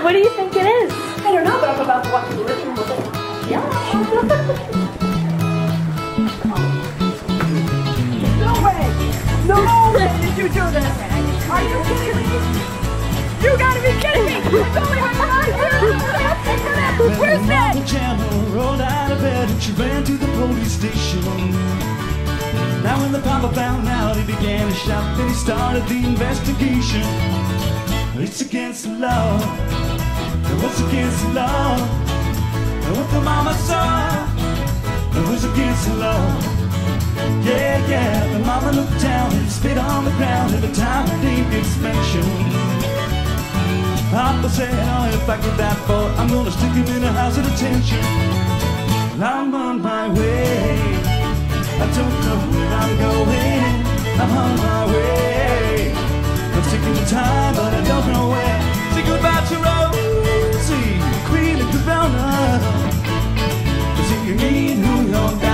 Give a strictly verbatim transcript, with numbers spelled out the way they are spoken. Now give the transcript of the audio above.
What do you think it is? I don't know, but I'm about to walk in the living room with it. Yeah. No way! No way did you do this! Are you kidding me? You gotta be kidding me! It's only my mind! Where's Ned? The general rolled out of bed and she ran to the police station. Now when the papa found out, he began to shout, then he started the investigation. It's against the law. It was against the law. And what the mama saw, it was against the law. Yeah, yeah, the mama looked down and spit on the ground every time her name gets mentioned. Papa said, oh, if I get that boy, I'm gonna stick him in a house of detention. I'm on my way. I don't know where I'm going. I'm on my way. I'm taking the time, but I don't know where. Say goodbye to Rosie, Queen of Corona. See you mean who you're